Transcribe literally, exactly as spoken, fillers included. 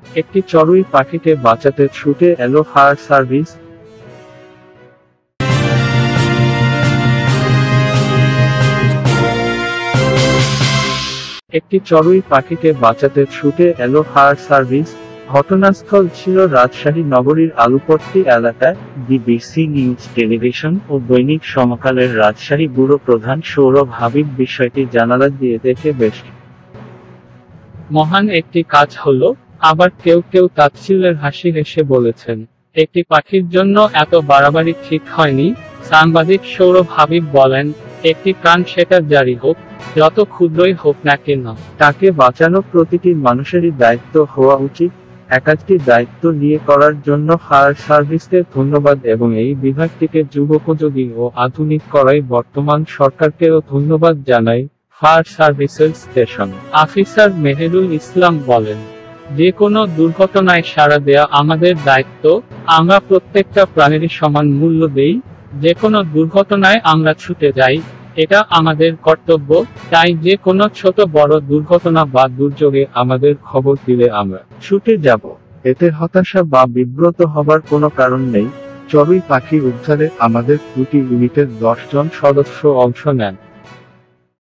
একটি চড়ুই পাখিকে বাঁচাতে ছুটে এলো ফায়ার সার্ভিস। একটি চড়ুই পাখিকে বাঁচাতে ছুটে এলো ফায়ার সার্ভিস। ঘটনাস্থল ছিল রাজশাহী নগরীর আলুপট্টি এলাকায়। বিবিসি নিউজ টেলিভিশন ও দৈনিক সমকালের রাজশাহী ব্যুরো প্রধান সৌরভ হাবিব বিষয়টি জানালা দিয়ে দেখে বেশ মহান একটি কাজ হলো। আবার কেউ কেউ তাচ্ছিল্যের হাসি হেসে বলেছেন, একটি পাখির জন্য এত বাড়াবাড়ি ঠিক হয়নি। সাংবাদিক সৌরভ হাবিব বলেন, একটি প্রাণ সেটা জারি হোক, যত ক্ষুদ্রই হোক না কেন, তাকে বাঁচানো প্রতিটি মানুষেরই দায়িত্ব হওয়া উচিত। একাধিক দায়িত্ব নিয়ে করার জন্য ফায়ার সার্ভিসকে ধন্যবাদ এবং এই বিভাগটিকে যুগোপযোগী ও আধুনিক করাই বর্তমান সরকারকেও ধন্যবাদ জানাই। ফায়ার সার্ভিসের স্টেশন অফিসার মেহেরুল ইসলাম বলেন, যে কোনো দুর্ঘটনায় সাড়া দেয়া আমাদের দায়িত্ব। আমরা প্রত্যেকটা প্রাণেরই সমান মূল্য দেই। যে কোনো দুর্ঘটনায় আমরা ছুটে যাই, এটা আমাদের কর্তব্য। তাই যে কোনো ছোট বড় দুর্ঘটনা বা দুর্যোগে আমাদের খবর দিলে আমরা ছুটে যাব। এতে হতাশা বা বিব্রত হবার কোনো কারণ নেই। চড়ুই পাখি উদ্ধারে আমাদের দুটি ইউনিটের দশ জন সদস্য অংশ নেন।